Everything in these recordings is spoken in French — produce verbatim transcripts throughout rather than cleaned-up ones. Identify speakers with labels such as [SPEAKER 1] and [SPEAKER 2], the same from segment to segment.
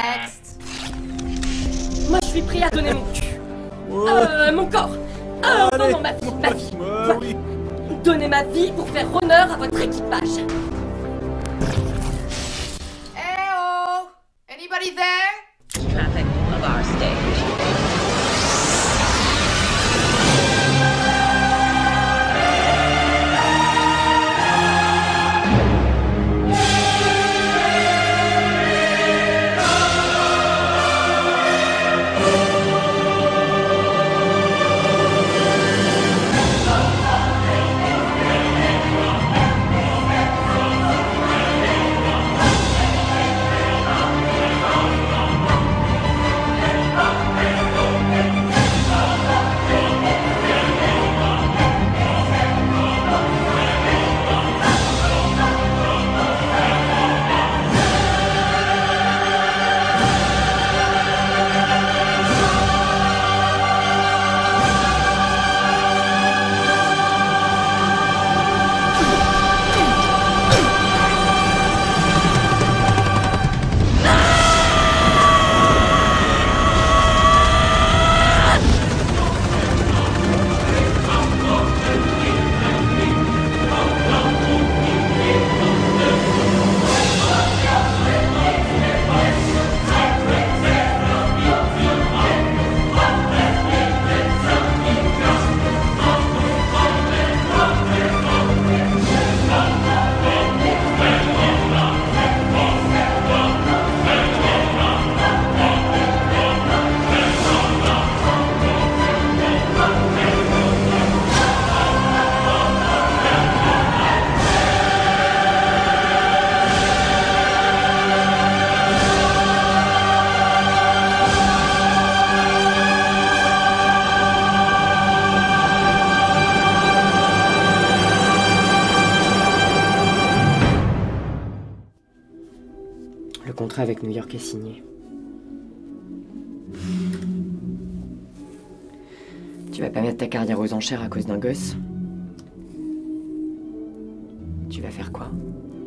[SPEAKER 1] Next.
[SPEAKER 2] Moi, je suis prêt à donner mon cul.
[SPEAKER 3] Oh.
[SPEAKER 2] Euh, mon corps. Euh, non,
[SPEAKER 3] Allez.
[SPEAKER 2] non, ma vie, ma vie.
[SPEAKER 3] Ouais,
[SPEAKER 2] Voilà.
[SPEAKER 3] oui.
[SPEAKER 2] Donnez ma vie pour faire honneur à votre équipage.
[SPEAKER 1] Hey oh! Anybody there?
[SPEAKER 4] Traffic of our stage.
[SPEAKER 5] Le contrat avec New York est signé. Tu vas pas mettre ta carrière aux enchères à cause d'un gosse? Tu vas faire quoi?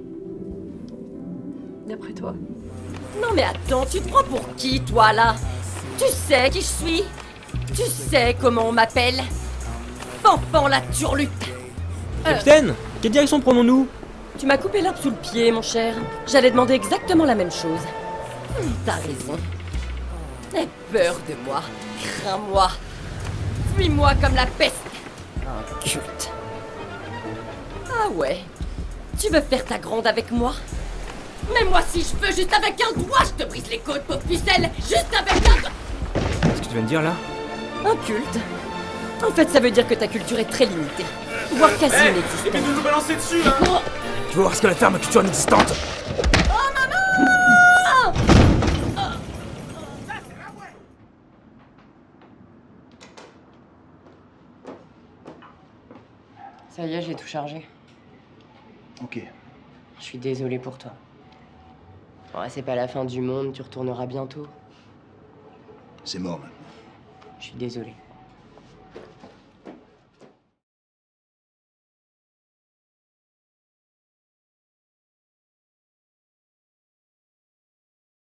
[SPEAKER 2] D'après toi. Non mais attends, tu te prends pour qui, toi, là? Tu sais qui je suis? Tu sais comment on m'appelle? Fanfan la turlute. Euh,
[SPEAKER 6] Capitaine, quelle direction prenons-nous?
[SPEAKER 2] Tu m'as coupé l'herbe sous le pied, mon cher. J'allais demander exactement la même chose. Hum, T'as raison. Aie peur de moi. Crains-moi. Fuis-moi comme la peste. Un culte. Ah ouais. Tu veux faire ta grande avec moi? Mais moi, si je veux, juste avec un doigt, je te brise les côtes, pauvre pucelle. Juste avec un doigt.
[SPEAKER 6] Qu'est-ce que tu viens de dire là?
[SPEAKER 2] Un culte. En fait, ça veut dire que ta culture est très limitée. Voire quasi
[SPEAKER 3] Hey,
[SPEAKER 2] inexistante.
[SPEAKER 3] évite de nous balancer dessus, hein.
[SPEAKER 2] Oh,
[SPEAKER 6] Tu veux voir ce que la ferme culture inexistante?
[SPEAKER 2] oh maman!
[SPEAKER 5] Ça y est, j'ai tout chargé.
[SPEAKER 7] Ok.
[SPEAKER 5] Je suis désolée pour toi. Ouais, c'est pas la fin du monde, tu retourneras bientôt.
[SPEAKER 7] C'est mort maintenant.
[SPEAKER 5] Je suis désolée.